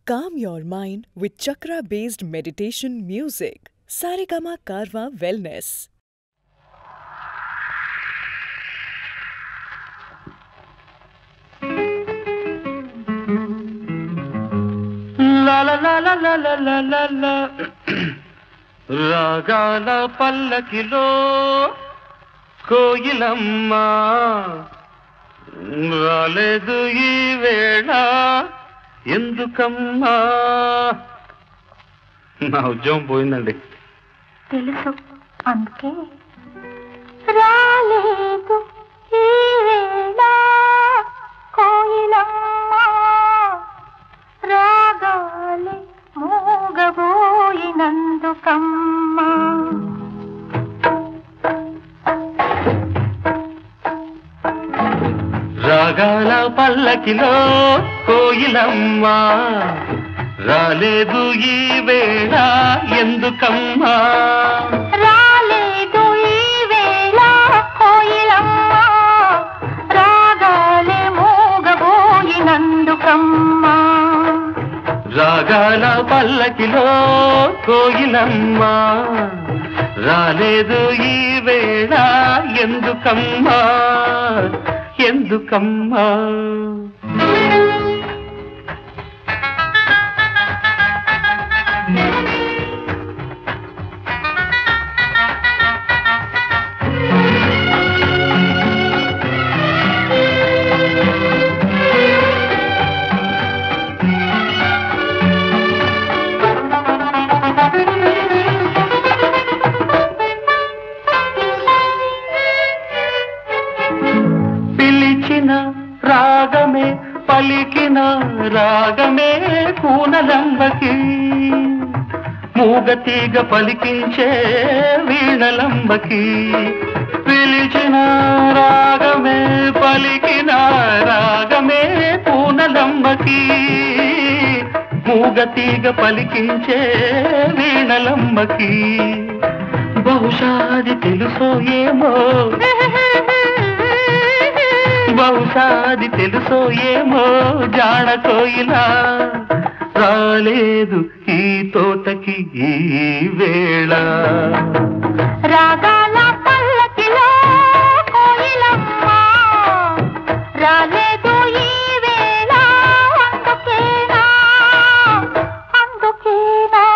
Calm your mind with chakra-based meditation music. Saregama Karwa Wellness. La la la la la la la la la. రాగాల పల్లకిలో కోయిలమ్మ రాలేదు ఈ వేళ ఎందుకమ్మా. నా ఉద్యోగం పోయిందండి. తెలుసు, అందుకే రాలేదు ఈ వేళ కోయిలమ్మ రాగాలే మూగబోయినందుకమ్మా. రాగాల పల్లకిలో కోయిలమ్మ రాలేదు ఈ వేళ ఎందుకమ్మా. రాలేదు ఈ వేళ కోయిలమ్మ రాగాలే మూగబోయినందుకమ్మా. రాగాల పల్లకిలో కోయిలమ్మ రాలేదు ఈ వేళ ఎందుకమ్మా ఎందుకమ్మా. రాగమే పలికిన రాగమే కూనలంబకి మూగతీగ పలికించే వీణలంబకి. పిలిచిన రాగమే పలికిన రాగమే కూనలంబకి మూగతీగ పలికించే వీణలంబకి. బహుశాది తెలుసో ఏమో బహుశాది తెలుసో ఏమో జాణ కోయిలా రాలేదు ఈ తోటకి ఈ వేళ. రాగాల పల్లకిలో కోయిలమ్మ రాలేదు ఈ వేళ అందుకేనా అందుకేనా.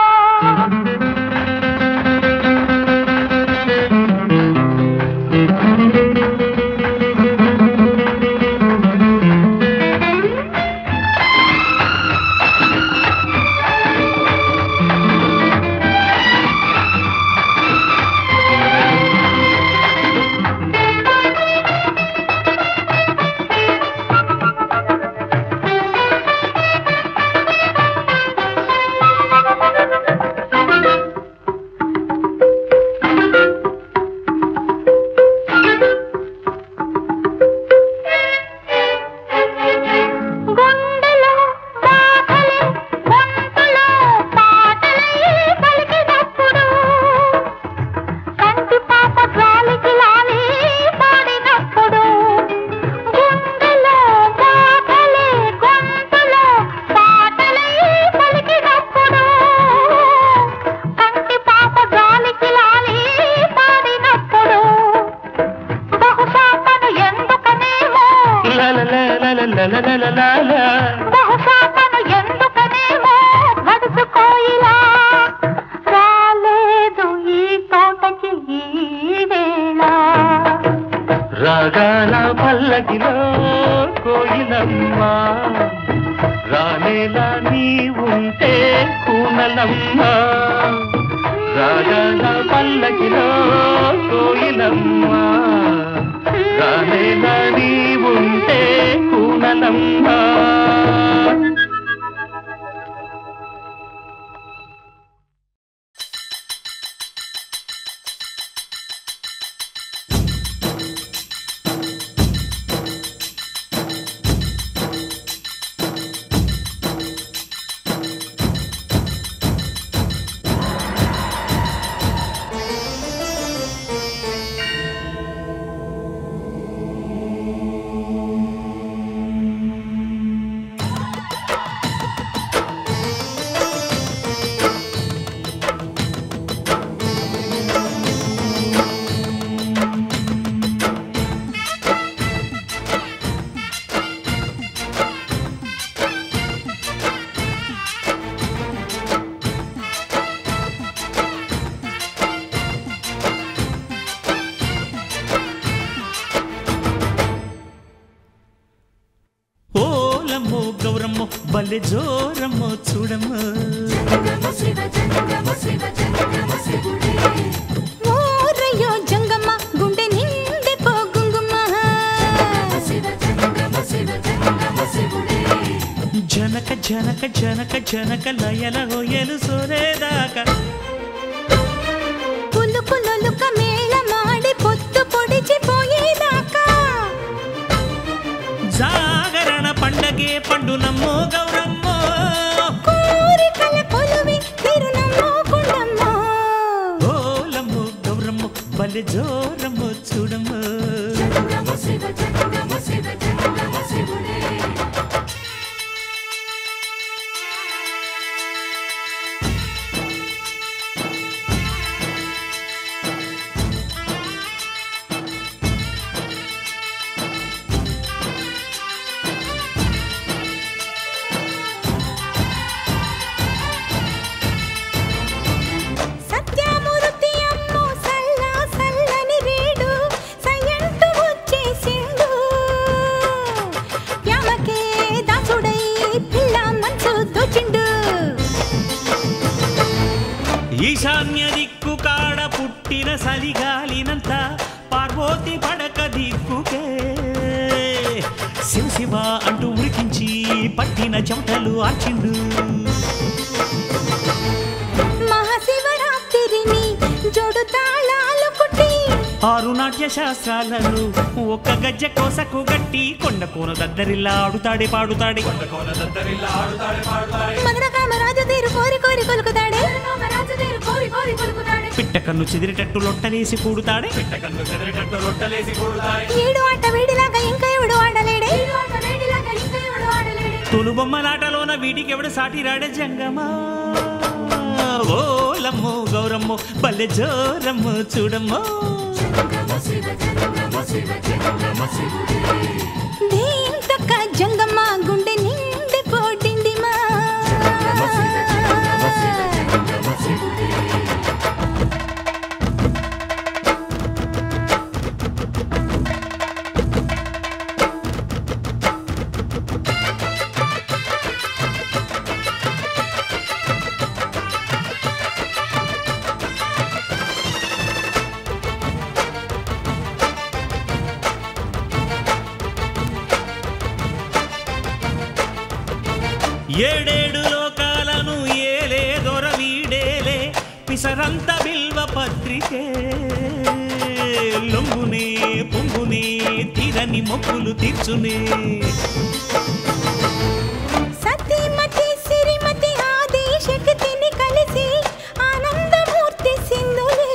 బహుశాతను ఎందుకనేమో గడుసు కోయిలా రాలేదు ఈ తోటకి ఈ వేళ. రాగాల పల్లకిలో కోయిలమ్మ రానేలా నీ ఉంటే కూనలమ్మ. రాగాల పల్లకిలో కోయిలమ్మ రానేలా నీ ఉంటే కూనలమ్మ. బల్లె జోరమ్మో చూడమ్మో ఓరయ్యో జంగమ్మ గుండె నిండి పోగుంగుమ్మ జనక జనక జనక జనక లయల హొయలు సోరేదాకా పులుకులొలుక మేళ మాడి పొత్తు పొడిచిపోయేదాకా జాగరణ పండగే పండునమ్మో గౌరమ్మో కోరికల కొలువి తిరునమ్మో కొండమ్మో ఓలమ్మో గౌరమ్మో బల్లె జోరమ్మో చూడమ్మో సత్యమూర్తి అమ్మో సల్లా సల్లని రేడు సయంటు వచ్చేసిండు ప్యామకే దాసుడై పిల్ల మనసు దోచిండు ఈశాన్య దిక్కు కాడ పుట్టిన సలిగాలినంత పార్వతి పడక దిక్కుకే శివ శివ అంటూ ఉరికించి పట్టిన చెమటలు ఆచిండు మహాశివరాత్రిని జోడు తాళాలు కుట్టి 6 నాట్య శాస్త్రాలను ఒక్క గజ్జ కోసకు గట్టి కొండ కోన దద్దరిల్లా ఆడుతాడే పాడుతాడే మదన కామరాజు తీరు కోరి కోరి కొలుకుతాడే పిట్ట కన్ను చెదిరేటట్టు లొట్టలేసి కూడుతాడే ఏడు ఆట వేడిలాగా ఇంకా ఎవడు ఆడలేడే తొలు బొమ్మలాటలోన వీడికెవడు సాటి రాడే జంగమా ఓలమ్మో గౌరమ్మో బల్లె జోరమ్మో చూడమ్మో దేంతక్క జంగమ్మ గుండె నిండి పోటిండిమా ఏడేడు లోకాలను ఏలే దొర వీడేలే పిసరంత బిల్వ పత్రికే లొంగునే పొంగునే తీరని మొక్కులు తీర్చునే సతీమతి సిరిమతి ఆది శక్తిని కలిసి ఆనందమూర్తి సింధులే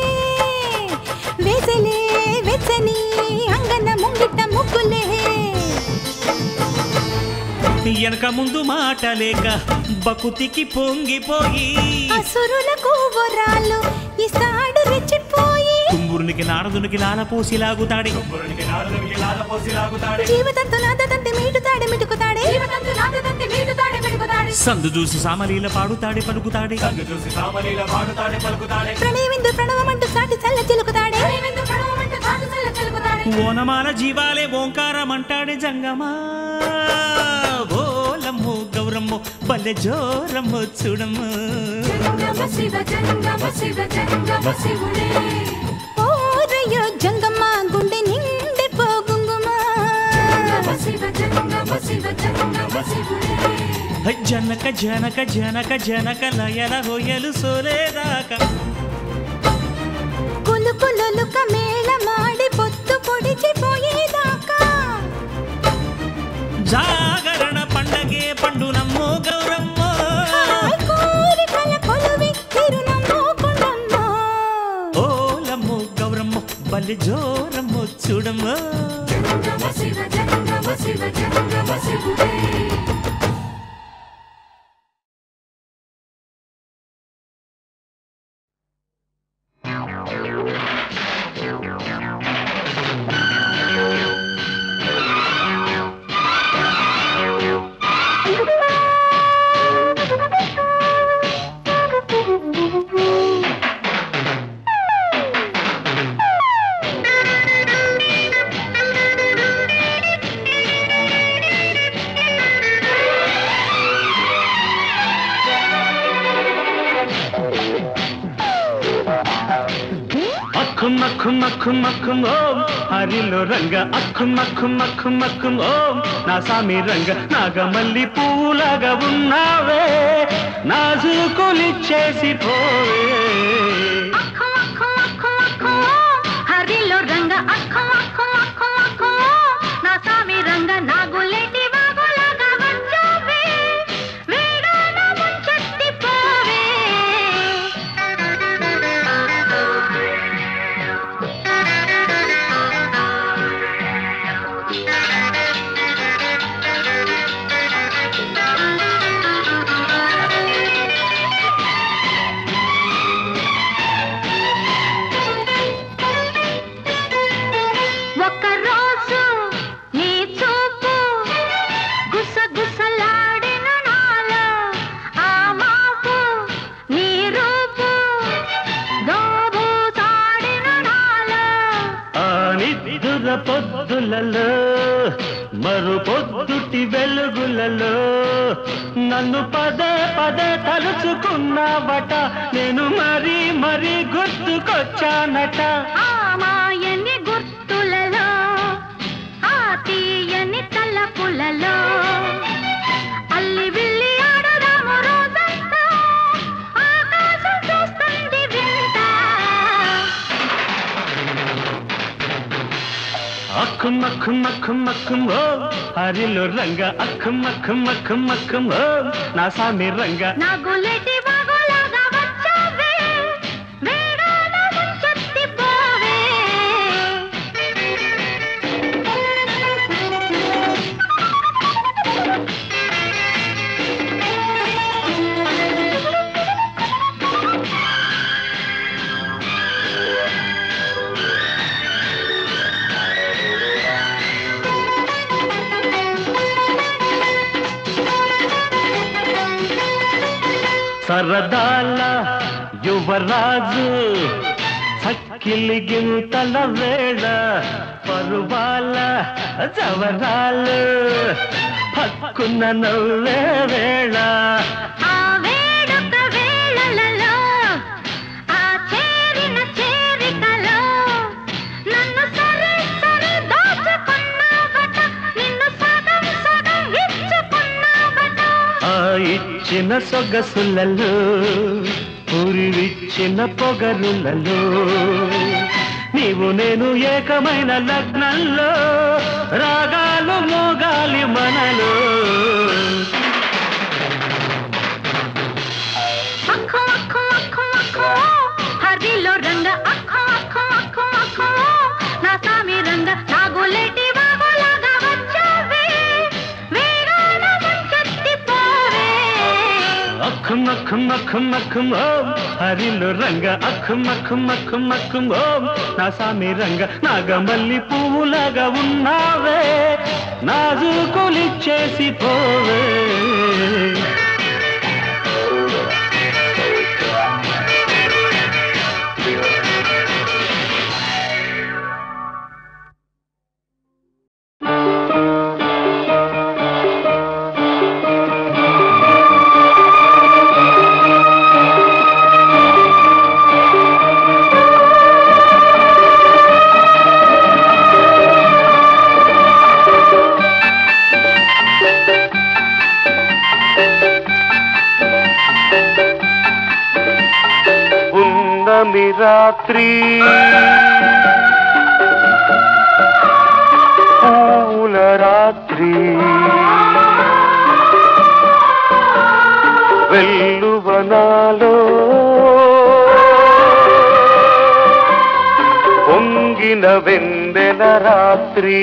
వేసలే వెచ్చని అంగన ముంగిట ముగ్గులే వెనక ముందు మాట లేక బకుతికి పొంగిపోయి అసురులకు వరాలు ఇస్తాడు రెచ్చిపోయి కుంబురునికి నారదునికి లాలపోసి లాగుతాడే జీవితంతో నాదంతే మీటుతాడే మిటుకుతాడే సందు చూసి సామలీల పాడుతాడే పలుకుతాడే ప్రణయమిందు ప్రణవమంటూ సాటి చల్ల చిలుకుతాడే ఓనమాల జీవాలే ఓంకారమంటాడే జంగమా ఓలమ్మో గౌరమ్మో బల్లె జోరమ్మో చూడమ్మో ఓరయ్యో జంగమ్మ గుండె నిండి పోగుంగుమా జనక జనక జనక జనక లయల హొయలు సోలేదాకా కులుకులొలుక మేళ మాడి పొత్తు పొడిచిపోయేదాకా జాగరణ పండగే పండునమ్మో గౌరమ్మో కోరికల కొలువి తిరునమ్మో కొండమ్మో ఓలమ్మో గౌరమ్మో బల్లె జోరమ్మో చూడమ్మో అక్కుం అక్కుం అక్కుం అక్కుం ఓం హరిలో రంగ అక్కుం అక్కుం అక్కుం అక్కుం ఓం నా సామి రంగ నాగమల్లి పూలాగా ఉన్నావే నాజుకులిచ్చేసి పోవే హరిలో రంగ అక్కం అక్కం అక్కం అక్కం నా సామి రంగ నాగులేటి వాగులాగా వచ్చావే వేగాన ముంచెత్తి పోవే పొద్దులలో మరు పొద్దుటి వెలుగులలో నన్ను పదే పదే తలుచుకున్నావట నేను మరీ మరీ గుర్తుకొచ్చానట ఆ మాయని గుర్తులలో ఆ తీయని తలపులలో అల్లి విల్లి ఆడుదాము రోజంతా ఆకాశం చూస్తుంది వింత అక్కుం అక్కుం అక్కుం అక్కుం ఓ హరిలో రంగ అక్కుం అక్కుం అక్కుం అక్కుం ఓ నా సామి రంగ నాగులేటి వాగులాగా వచ్చావే వేగాన ముంచెత్తి పోవే సరదాల యువరాజు చక్కిలి గింతల వేళ పరువాల జవరాలు పక్కున్న నవ్వే వేళ ఆ వేడుక వేళలలో ఆ చేరిన చేరికలో నన్ను సరే సరే దాచుకున్నావట నిన్ను సగం సగం ఇచ్చుకున్నావట ఆ ఇచ్చిన సొగసులలో పురివిచ్చిన పొగరులలో నీవు నేను ఏకమైన లగ్నంలో రాగాలు మోగాలి మనలో అక్కం అక్కం అక్కం అక్కం హరిలో రంగ అక్కం అక్కం అక్కం అక్కం నా సామి రంగ నాగులేటి వాగులాగా వచ్చావే వేగాన ముంచెత్తి పోవే అక్కుం అక్కుం అక్కుం అక్కుం ఓం హరిలో రంగ అక్కుం అక్కుం అక్కుం అక్కుం ఓం నా సామి రంగ నాగమల్లి పువ్వులాగా ఉన్నావే నాజుకులిచ్చేసి పోవే రాత్రి పూల రాత్రి వెల్లువనాలో పొంగిన వెన్నెల రాత్రి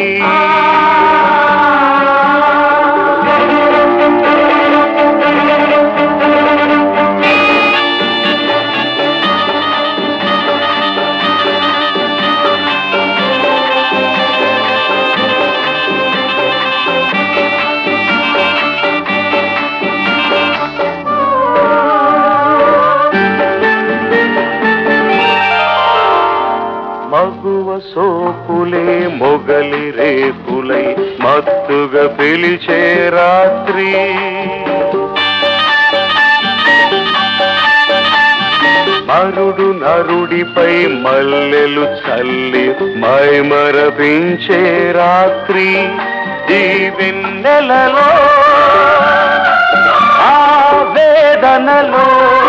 సోపులే మొగలి రేపులై మత్తుగా పిలిచే రాత్రి నరుడు నరుడిపై మల్లెలు చల్లి మైమరపించే రాత్రి ఈ వెన్నెలలో ఆ వేదనలో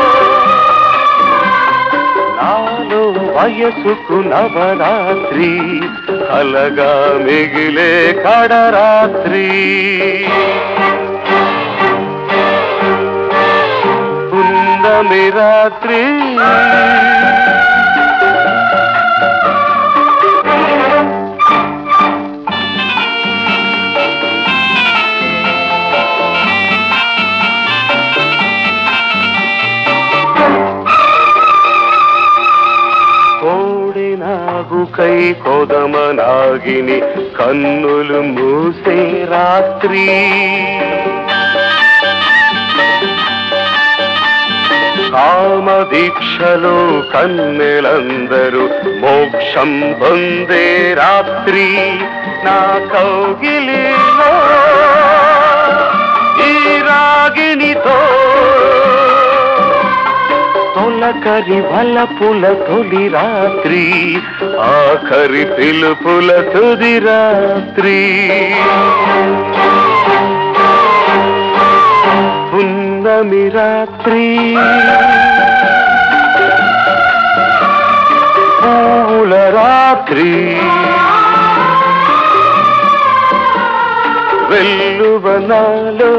నాలో వయసుకు నవరాత్రి కలగా మిగిలే కడరాత్రి పున్నమి రాత్రి కోడినాగుకై కొదమనాగిని కన్నులు మూసే రాత్రి కామదీక్షలో కన్నెలందరూ మోక్షం పొందే రాత్రి నా కౌగిలిలో ఈ రాగిణితో తొలకరి వలపుల తొలి రాత్రి ఆఖరి పిలుపుల తుది రాత్రి పున్నమి రాత్రి పూల రాత్రి వెల్లువనాలో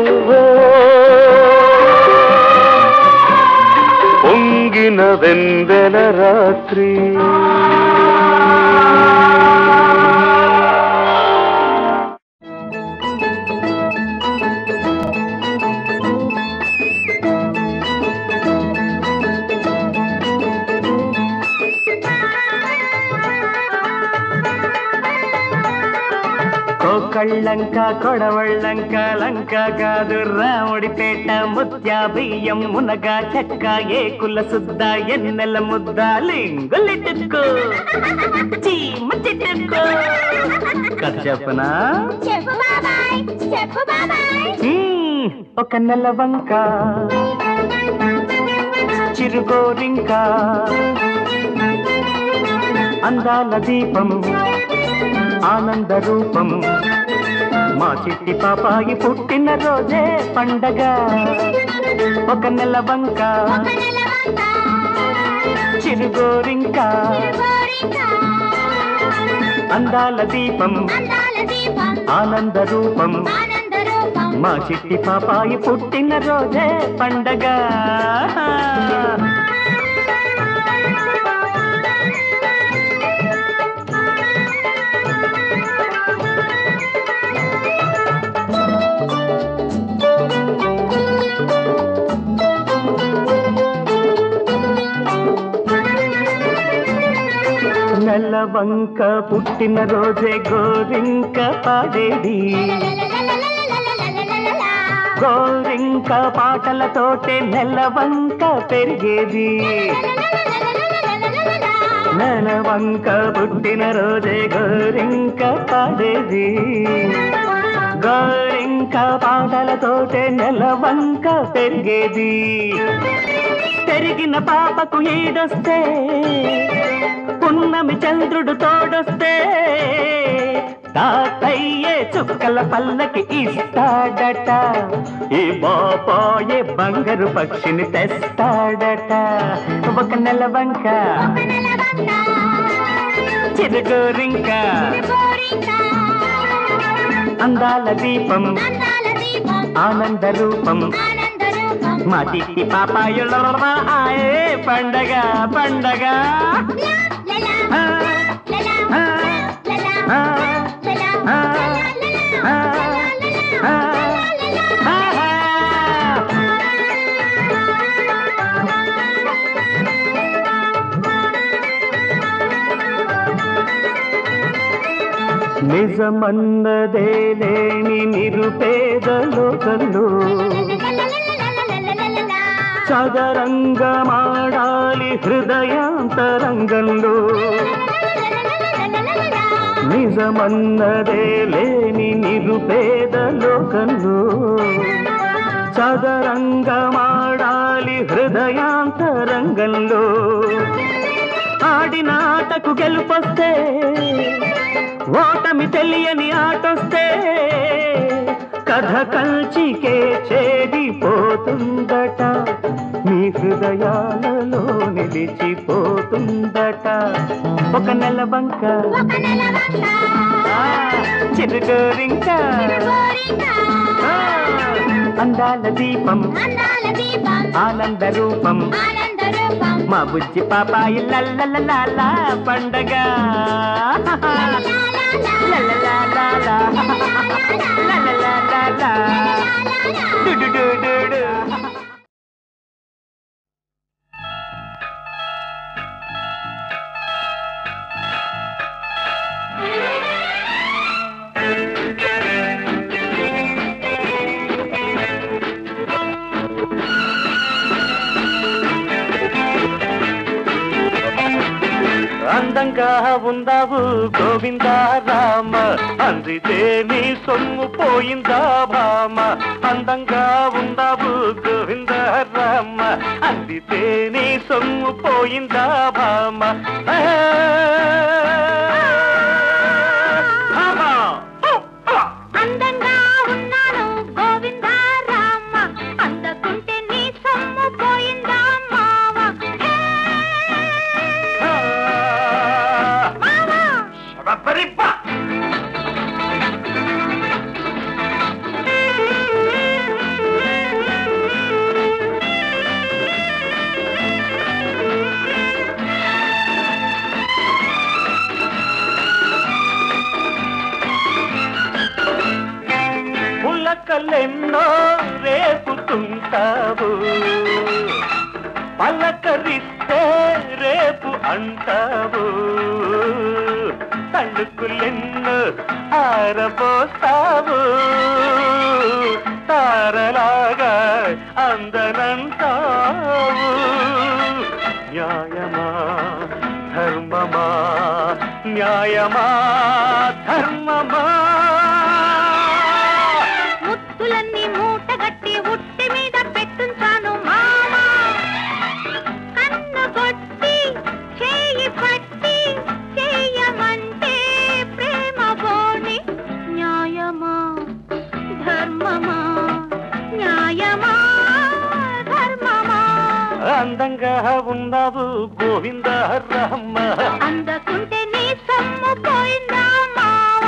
పొంగిన వెందెల రాత్రి కళ్ళంక కొడవళ్ళంక లంక కాదు రాముడిపేట ముత్యా బియ్యం మునగా చెక్క ఏకుల సుద్ద ఎన్నెల ముద్ద లింగులిటుకు చీమ చిట్టుకు కథ చెప్పనా ఒక నెలవంక చిరుగోరింక అందాల దీపం ఆనంద రూపం మా చిట్టి పాపాయి పుట్టిన రోజే పండగ ఒక నెలవంక చిరుగోరింక అందాల దీపం ఆనంద రూపం మా చిట్టి పాపాయి పుట్టిన రోజే పండగ నెలవంక పుట్టిన రోజే గోరింక పాడేది గోరింక పాటలతోటే నెలవంక పెరిగేది నెలవంక పుట్టిన రోజే గోరింక పాడేది గోరింక పాటలతోటే నెలవంక పెరిగేది పెరిగిన పాపకు ఈడొస్తే పున్నమి చంద్రుడు తోడొస్తే తాతయ్యే చుక్కల పల్లకి ఇస్తాడట ఈ బాపాయే బంగారు పక్షిని తెస్తాడట ఒక నెలవంక చిరుగోరింక అందాల దీపం ఆనంద రూపం మా చిట్టి పాపాయుల ఆయే పండగ పండగ నిజమన్నదే లేని నిరుపేద లోకంలో చదరంగమాడాలి హృదయాంతరంగంలో నిజమన్నదే లేని నిరుపేద లోకంలో చదరంగమాడాలి హృదయాంతరంగంలో రంగంలో ఆడిన ఆటకు గెలుపొస్తే ఓటమి తెలియని ఆటొస్తే కథ కంచికే చేరిపోతుందట మీ హృదయాలలో నిలిచిపోతుందట ఒక నెలవంక చిరుగోరింక అందాల దీపం ఆనంద రూపం మా బుజ్జి పాపాయి లల్లలా పండగ అందంగా ఉందావు గోవిందా రామ అందితే నీ సొమ్ము పోయిందా భామ అందంగా ఉందావు గోవిందా రామ అందితే నీ సొమ్ము పోయిందా భామ అందంగా ఉన్నాను గోవిందా రామ అందకుంటే నీ సొమ్ము పోయిందా మావ పులకలెన్నో రేపుతుంటావు పలకరిస్తే రేపు అంటావు తళుకులెన్నో ఆరబోస్తావు తారలాగా అందనంటావు న్యాయమా ధర్మమా న్యాయమా ధర్మమా ముత్తులన్నీ మూటగట్టి ఉట్టి మీద పెట్టుంచాను మామ కన్ను కొట్టి చేయి పట్టి చేయమంటే ప్రేమ బోని న్యాయమా ధర్మమా న్యాయమా ధర్మమా అందంగా ఉన్నావు గోవిందా రామ అందకుంటే నీ సొమ్ము పోయిందా మావ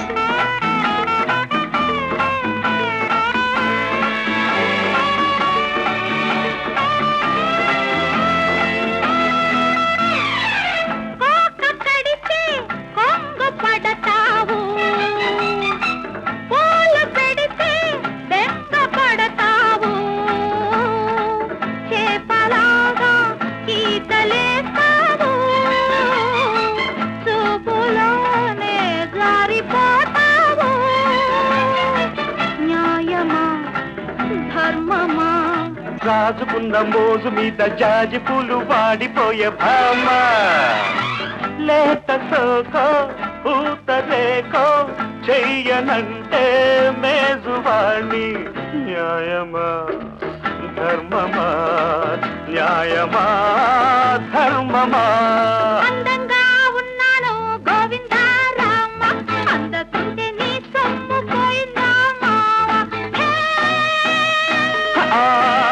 కోక కడితే కొంగు పడతావు పూలు పెడితే బెంగ పడతావు చేపలాగా ఈతలేస్తావు చూపులోనే జారిపోతావు న్యాయమా ధర్మమా రాజుకున్న మోజు మీద జాజి పూలు వాడిపోయే భామ లేత సోకో పూత రేకో చెయ్యనంటే మేజువాణి న్యాయమా ధర్మమా న్యాయమా ధర్మమా అందంగా ఉన్నాను గోవిందా రామ అందకుంటే నీ సొమ్ము పోయిందా మావ ఆ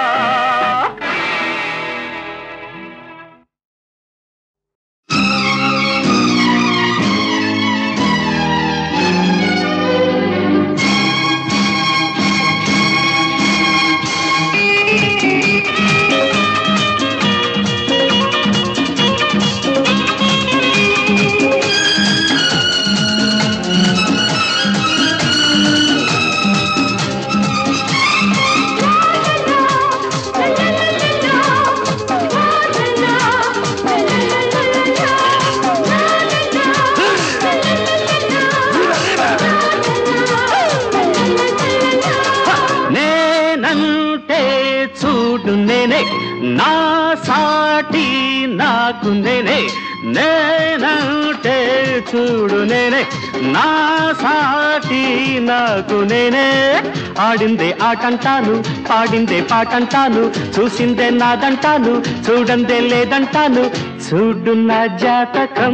నా సాటి నాకు నేనే నేనంటే చూడు నేనే నా సాటి నాకు నేనే ఆడిందే ఆటంటాను పాడిందే పాటంటాను చూసిందే నాదంటాను చూడందే లేదంటాను చూడు నా జాతకం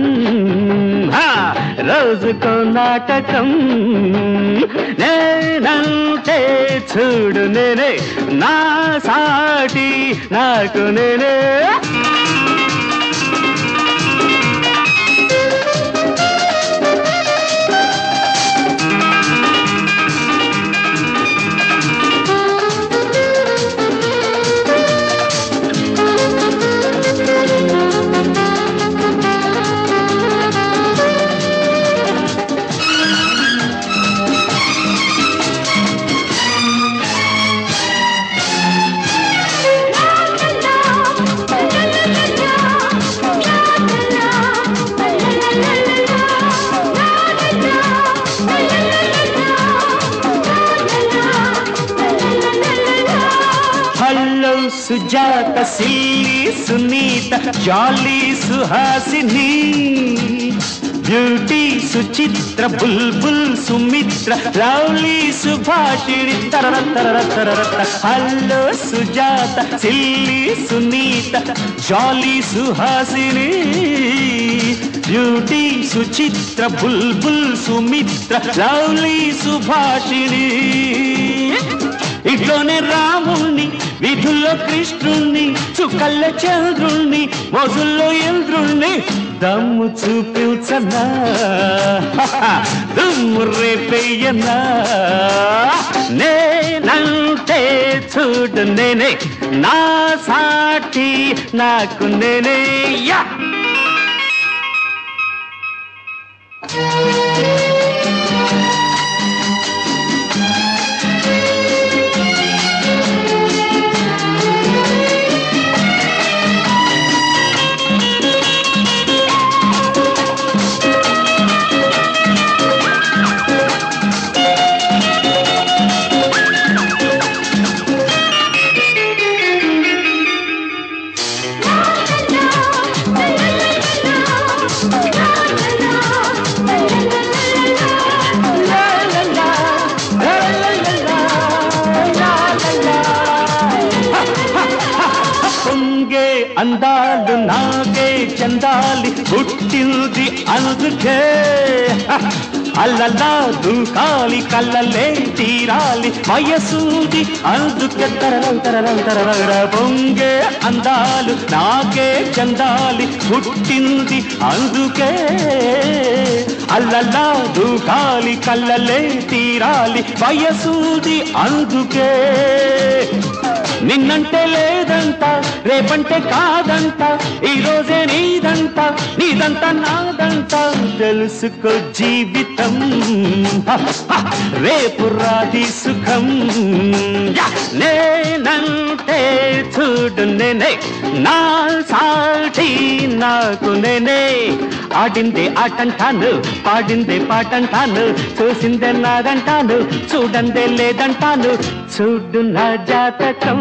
రోజుకో నాటకం నేనంటే చూడు నేనే నా సాటి నాకు నేనే Sujatha silly Sunitha jolly Suhasini beauty Suchitra బుల్బుల్ సుమిత్ర లవ్లీ సుభాషిణి తరర తరర తరర hello Sujatha silly Sunitha jolly Suhasini beauty Suchitra బుల్బుల్ సుమిత్ర లవ్లీ సుభాషిణి ఇంట్లోనే రాముణ్ణి వీధుల్లో కృష్ణుణ్ణి చుక్కల్ల చంద్రుణ్ణి మోజుల్లో ఇంద్రుణ్ణి దమ్ము చూపించనా దుమ్ము రేపయ్యనా నేనంటే చూడు నేనే నా సాటి నాకు నేనే యా అందాలు నాకే చందాలి పుట్టింది అందుకే అల్లలా దూకాలి కళ్ళలే తీరాలి వయసూది అందుకే తరరం తరరం తరర పొంగే అందాలు నాకే చందాలి పుట్టింది అందుకే అల్లలా దూకాలి కళ్ళలే తీరాలి వయసూది అందుకే నిన్నంటే లేదంట రేపంటే కాదంట ఈ రోజే నీదంట నీదంట నాదంట తెలుసుకో జీవితం రేపు రాది సుఖం నేనంటే చూడు నేనే నా సాటి నాకు నేనే ఆడిందే ఆటంటాను పాడిందే పాటంటాను చూసిందే నాదంటాను చూడందే లేదంటాను చూడు నా జాతకం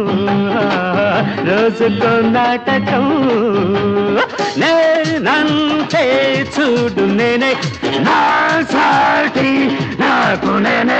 రోజుకో నాటకం నేనంటే చూడు నేనే నా సాటి నాకు నేనే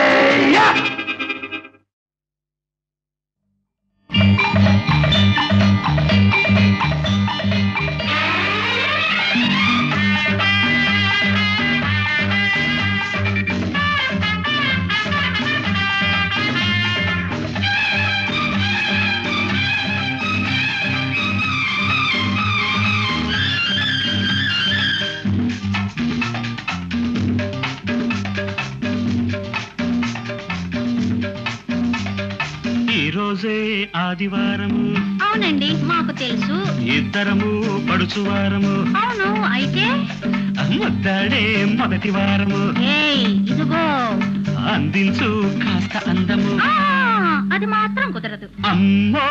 రోజే ఆదివారము అవునండి మాకు తెలుసు ఇద్దరము పడుచువారము అవును అయితే ముద్దాడే మొదటి వారము ఇదిగో అందించు కాస్త అందము అది మాత్రం కుదరదు అమ్మో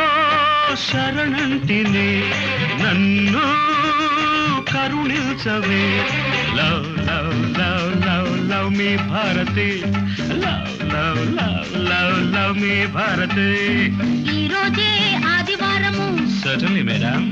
శరణంటిని నన్ను కరుణించవే love love love love love me Bharathi love love love love love me Bharathi ఈ రోజే ఆదివారము సర్టన్లీ మేడం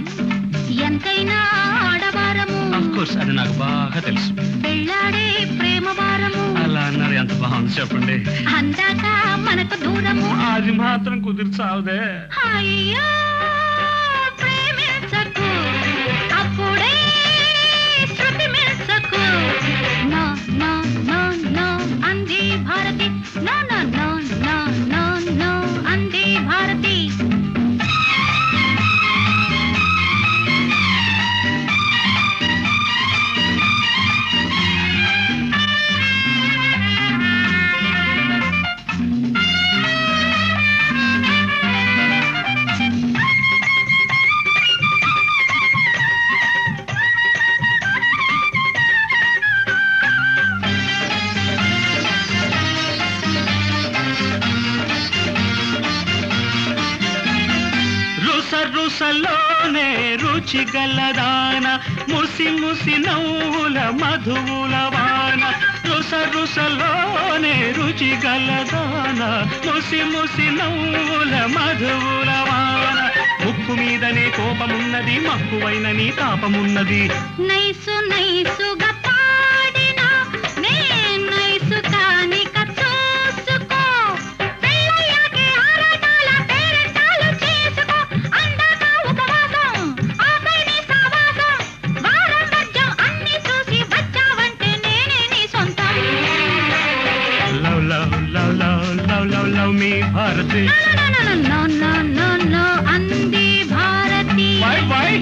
ఎంతైనా ఆడవారము ఆఫ్ కోర్స్ అది నాకు బాగా తెలుసు పెళ్ళాడే ప్రేమ వారము అలా అన్నారు, ఎంత బాగుంది చెప్పండి. అందాక మనకు దూరము అది మాత్రం కుదిర్చావుదే. అయ్యో ప్రేమించకు అప్పుడే శృతి మించకు. నో నో నో నో అంది Bharathi. No no no no no no అంది భారతి. రుసరుసలోనే రుచి గలదాన ముసి ముసి నవ్వుల మధువుల వాన. రుసరుసలోనే రుచి గలదాన ముసి ముసి నవ్వుల మధువుల వాన. ముక్కు మీదనే కోపమున్నది, మక్కువైన నీ తాపమున్నది. నైసు నైసుగా పాడినా నే నైసు కానిక చూసుకో. పెళ్ళయ్యాకే ఆరాటాల పేరెంటాలు చేసుకో. అందాక ఉపవాసం ఆపై నీ సావాసం. వారం వర్జం అన్ని చూసి వచ్చావంటే నేనే నీ సొంతం. Love love love love love love love me Bharathi. No no no no అంది భారతి. వై వై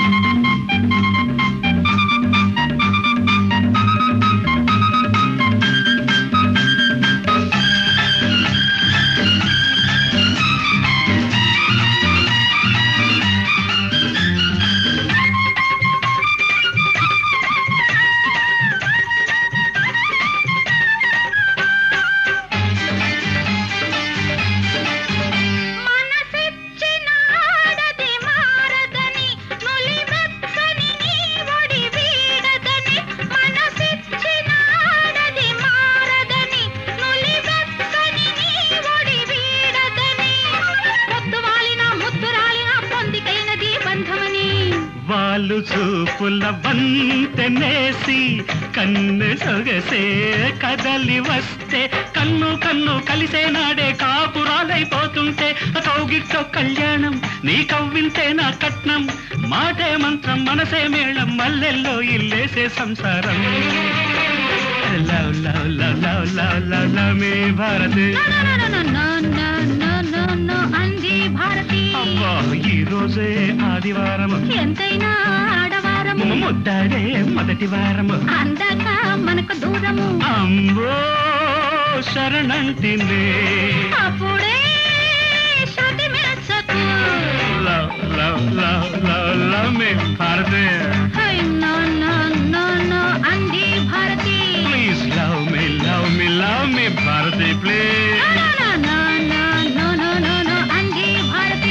మనసిచ్చిన ఆడది మారదని నులిమెత్తని నీ ఒడి వీడదని. మనసిచ్చిన ఆడది మారదని నులిమెత్తని నీ ఒడి వీడదని. పొద్దు వాలిన ముద్దు రాలిన పొందికైనది బంధమని. వాళ్ళు చూపుల వంతెనేసి కన్ను సొగసే కదలి వస్తే కన్ను కన్ను కలిసే నాడే కాపురాలైపోతుంటే కౌగిట్లో కళ్యాణం నీ కవ్వింతే నా కట్నం. మాటే మంత్రం మనసే మేళం మల్లెల్లో ఇల్లేసే సంసారం. Love love love love love love love me Bharathi. No no no no no no అంది భారతి. అబ్బా ఈ రోజే ఆదివారము, ఎంతైనా ఆడవారము. ముద్దాడే మొదటి వారము. అందాక మనకు దూరము అమ్మో శరణంటింది. అప్పుడే శృతి మించకు. Love love love love love me Bharathi. Hi no no no no అంది Bharathi. Please love me love me love me Bharathi please. No no no no no no no అంది భారతి.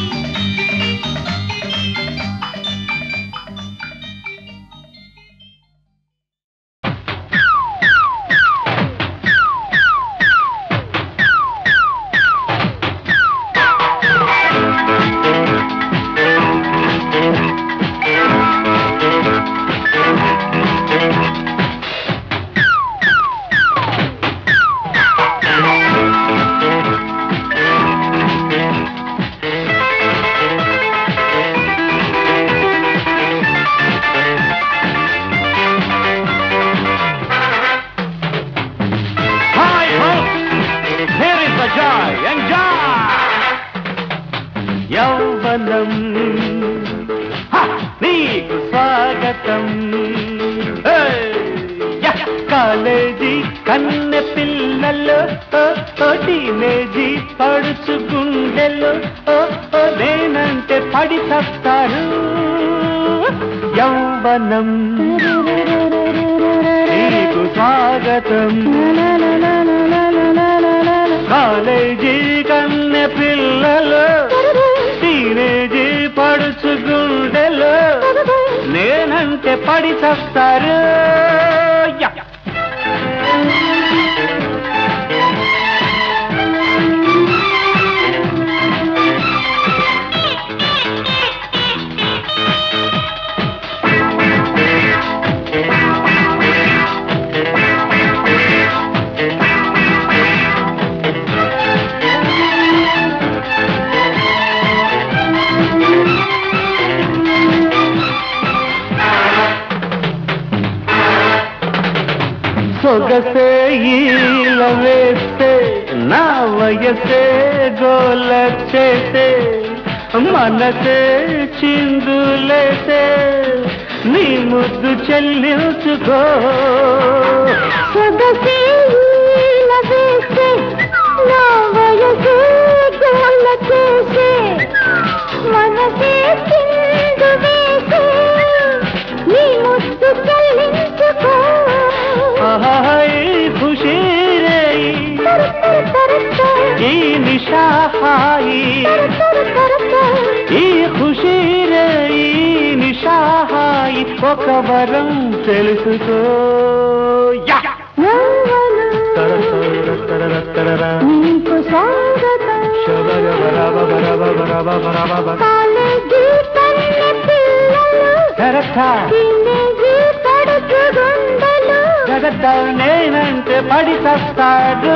యౌవనం నీకు స్వాగతం. కాలేజీ కన్నె పిల్లలు టీనేజీ పడుచు గుండెలు నేనంటే పడి చస్తారు. యౌవనం నీకు స్వాగతం. కాలేజీ కన్నె పిల్లలు టీనేజీ పడుచు గుండెలు నేనంటే పడి చస్తారు. సొగసే ఈల వేస్తే నా వయసే గోల చేసే మనసే చిందులేసే నీ ముద్దు చెల్లించుకో సొగసే ఈల వేస్తే నా వయసే గోల చేసే మనసే చిందు వేసే నీ ముద్దు చెల్లించుకో ఖుషీ రే ఈ నిషాహాయి ఈ ఖుషీ రే ఈ నిషాహాయి ఒక వరం తెలుసుకో నీకు స్వాగతం కాలేజీ కన్నె పిల్లలు నేనంటే పడి చస్తాడు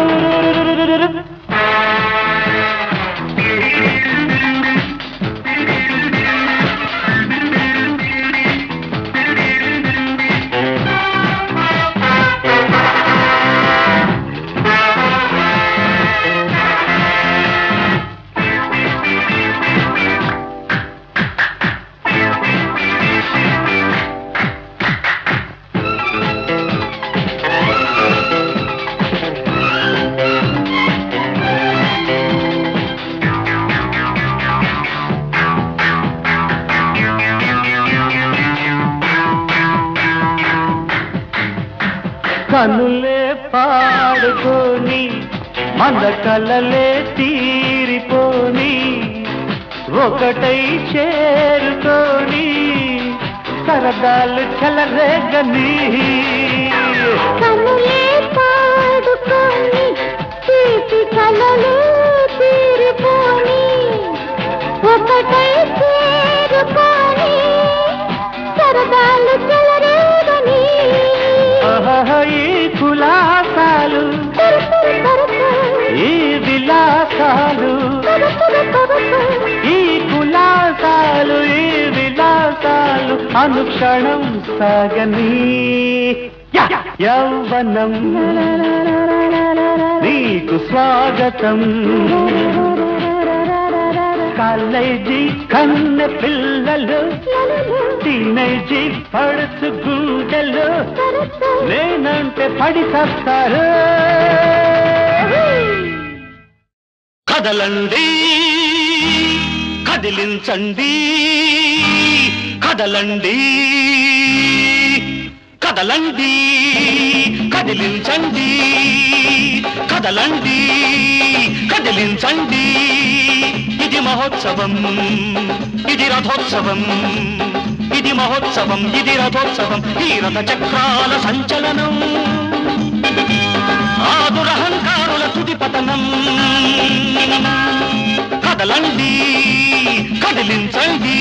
కనులే పాడుకొని మన కలలే తీరిపోని ఒకటై చేరుకొని సరదాలు చెలరేగని కనులే పాడుకొని తీపి కలలే తీరిపోని ఒకటై చేరుకొని సరదాలు చెలరేగని ఈ కులాసాలు ఈ విలాసాలు ఈ కులాసాలు ఈ విలాసాలు అనుక్షణం సాగని యౌవనం నీకు స్వాగతం కాలేజీ కన్నె పిల్లలు టీనేజీ పడుచు గుండెలు నేనంటే పడి చస్తారు కదలండి కదిలించండి కదలండి కదలండి కదిలించండి కదలండి కదిలించండి ఇది మహోత్సవం ఇది రథోత్సవం ఇది మహోత్సవం ఇది రథోత్సవం ఈ రథ చక్రాల సంచలనం ఆదురహంకారుల తుది పతనం కదలండి కదిలించండి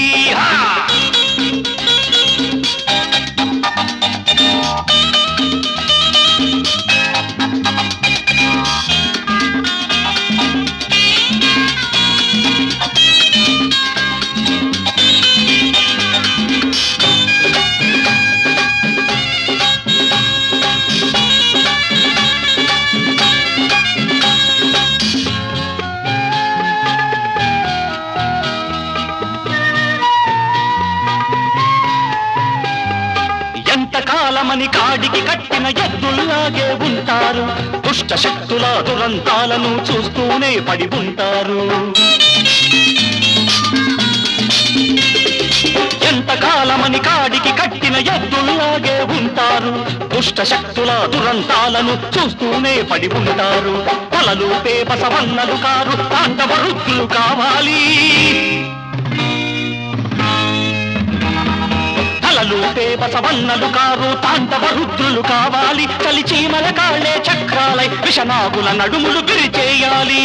కాలమని కాడికి కట్టిన ఎద్దుల్లాగే ఉంటారు దుష్ట శక్తుల దురంతాలను చూస్తూనే పడి ఉంటారు ఎంతకాలమని కాడికి కట్టిన ఎద్దుల్లాగే ఉంటారు దుష్ట శక్తుల దురంతాలను చూస్తూనే పడి ఉంటారు తలలు పేపసవన్నలు కారు తాండవ రుద్రులు కావాలి తలలు పేపసవన్నలు కారు తాండవ రుద్రులు కావాలి కలిచీమల కాళ్ళే చక్రాలై విషనాగుల నడుములు విరిచేయాలి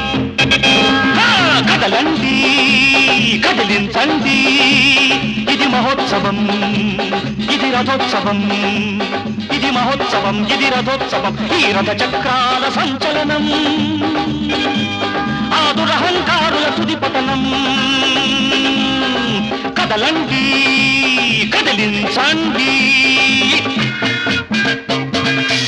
కదలండి కదిలించండి ఇది మహోత్సవం ఇది రథోత్సవం ఇది మహోత్సవం ఇది రథోత్సవం ఈ రథ చక్రాల సంచలనం ఆదురహంకారుల తుది పతనం కదలండి కదిలించండి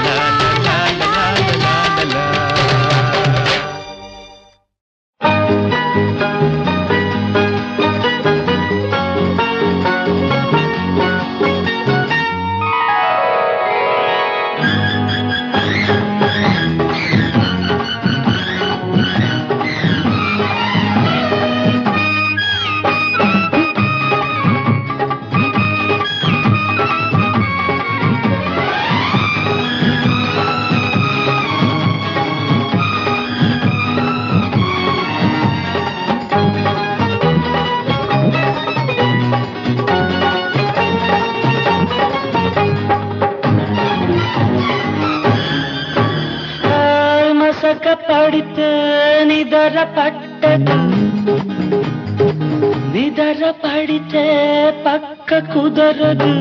మసక పడితే నిదర పట్టదు నిదర పడితే పక్క కుదరదు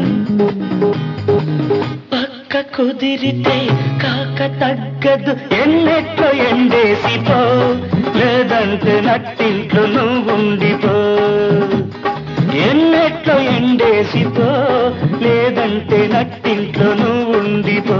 పక్క కుదిరితే కాక తగ్గదు ఎన్నెట్లో ఎండేసిపో లేదంటే నట్టింట్లో నువ్వుండిపో ఎన్నెట్లో ఎండేసిపో లేదంటే నట్టింట్లో నువ్వుండిపో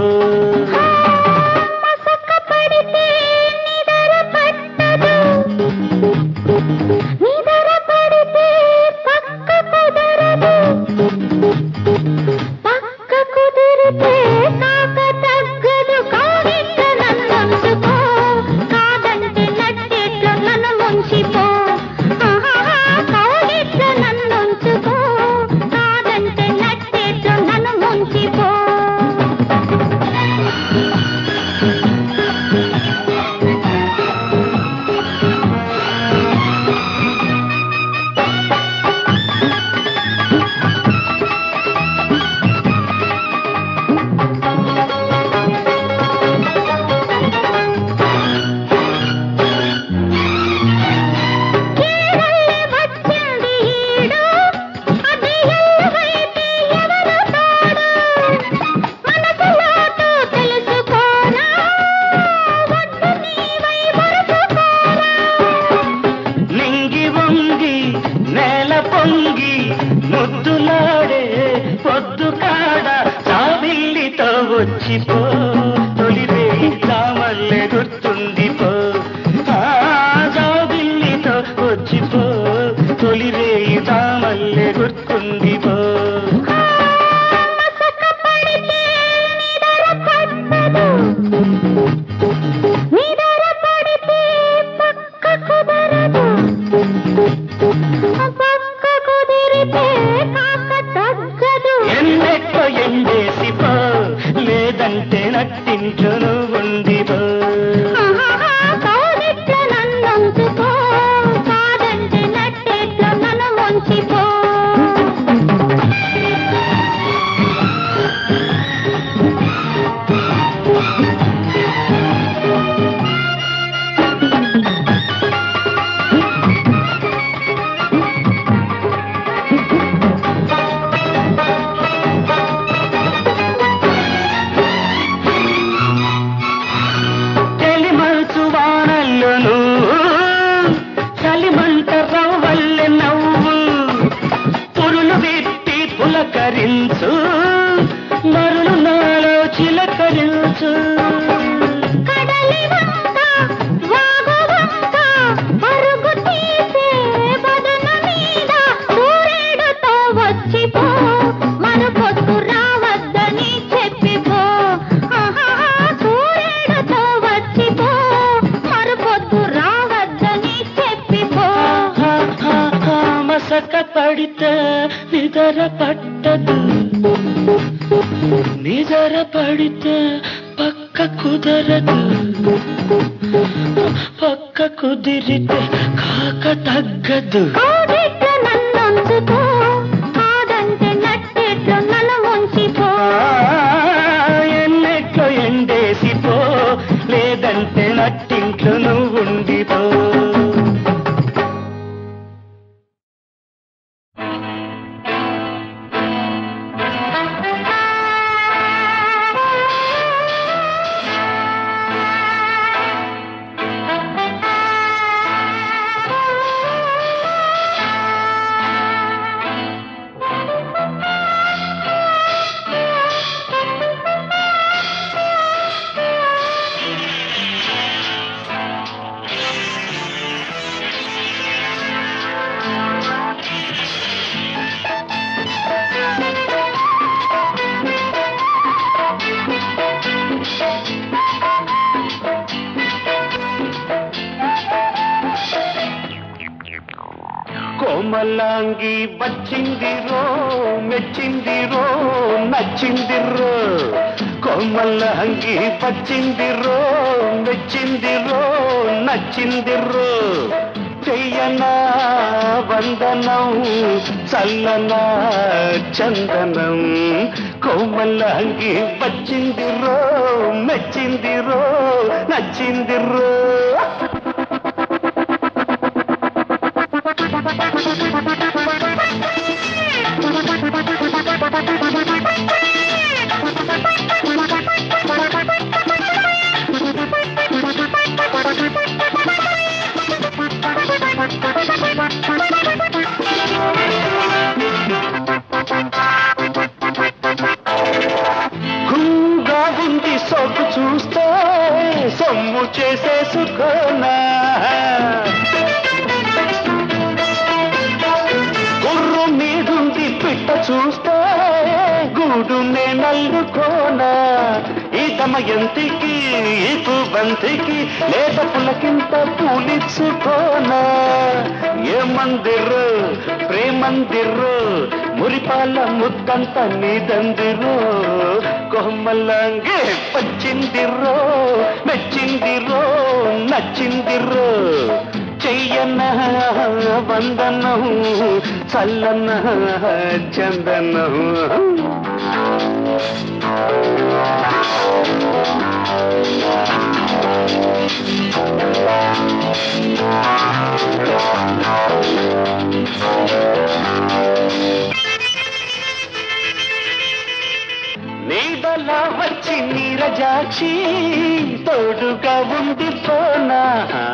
నిదర పడితే పక్క కుదరదు పక్క కుదిరితే కాక తగ్గదు ఎన్నెట్లో ఎండేసిపో లేదంటే నట్టింట్లో నువ్వుండిపో కోమలాంగి వచ్చిందిరో మెచ్చిందిరో నచ్చిందిరో కోమలాంగి వచ్చిందిరో మెచ్చిందిరో నచ్చిందిరో చెయ్యనా వందనం చల్లనా చందనం కోమలాంగి వచ్చిందిరో మెచ్చిందిరో నచ్చిందిరో గుంగా ఉంది సొగ్గు చూస్తే సొమ్ము చేసేసుకోనా గుర్రు మీదుంది పిట్ట చూస్తే గూడు నేనల్లుకోనా ఈ దమయంతికి ఈ బంతికి లేత పులకింత పూలిచ్చుకోనా ఏ మందిరు ప్రేమందిరు మురిపాల ముద్దంత నీదందిరో కొమ్మల్లంగే పచ్చిందిరో మెచ్చిందిరో నచ్చిందిరో చెయ్యన్న వందనం చల్లన్న చందనం నీడలా వచ్చి నీరజాక్షి తోడుగా ఉండిపోనా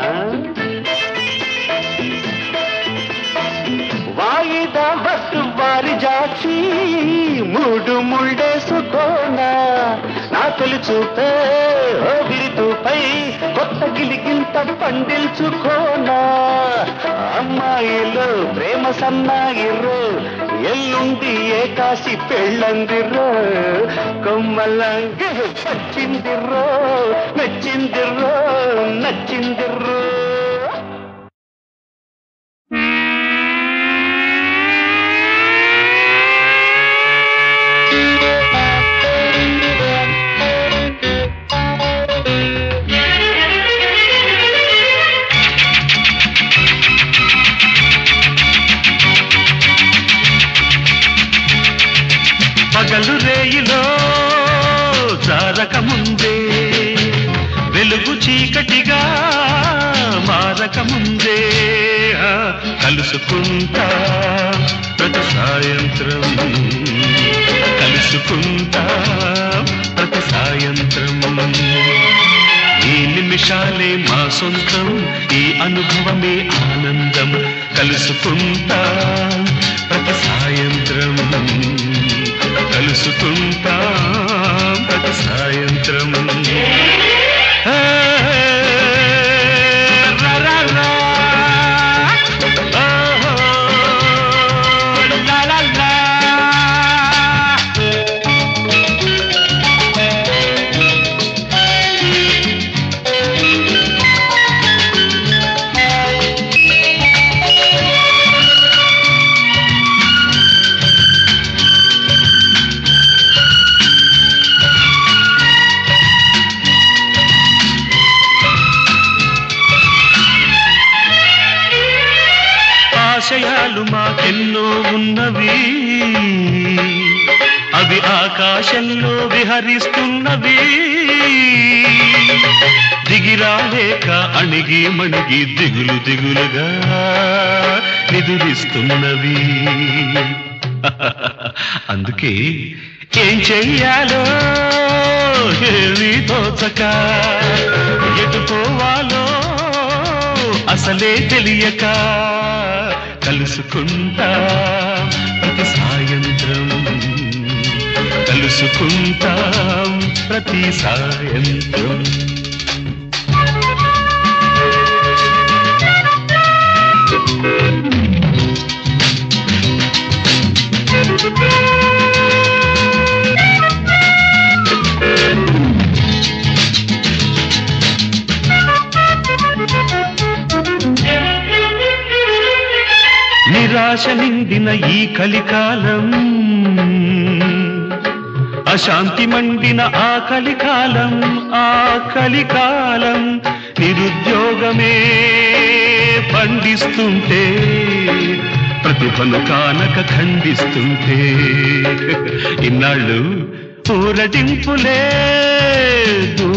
వాయిదా వస్తు వారి జాక్షి మూడు ముళ్ళేసుకోనా నా తొలి చూపే విరితూపై కొత్త గిలిగింత పండిల్చుకోనా అమ్మాయిలు ప్రేమ సన్నాయిరు ఎల్లుండి ఏకాశి పెళ్ళందిరో కొమ్మలంగే పచ్చిందిరో మెచ్చిందిరో నచ్చిందిరో పగలు రేయిలో జారకముందే వెలుగు చీకటిగా మారకముందే కలుసుకుంటా ప్రతి సాయంత్రం కలుసుకుంటా ప్రతి సాయంత్రం ఈ నిమిషాలే మా సొంతం ఈ అనుభవమే ఆనందం కలుసుకుంటా ప్రతి సాయంత్రం కలుసుకుంటా ప్రతి సాయంత్రం ఆశయాలు మాకెన్నో ఉన్నవి అవి ఆకాశంలో విహరిస్తున్నవి దిగిరాలేక అణిగి మణిగి దిగులు దిగులుగా నిదురిస్తున్నవి అందుకే ఏం చెయ్యాలో ఏమీ తోచక ఎటు పోవాలో అసలే తెలియక కలుసుకుంటా ప్రతి సాయంత్రం కలుసుకుంటాం ప్రతి సాయంత్రం నిరాశ నిండిన ఈ కలికాలం అశాంతి మండిన ఆ కలికాలం నిరుద్యోగమే పండిస్తుంటే ప్రతిభను కానక ఖండిస్తుంటే ఇన్నాళ్ళు ఊరటింపులే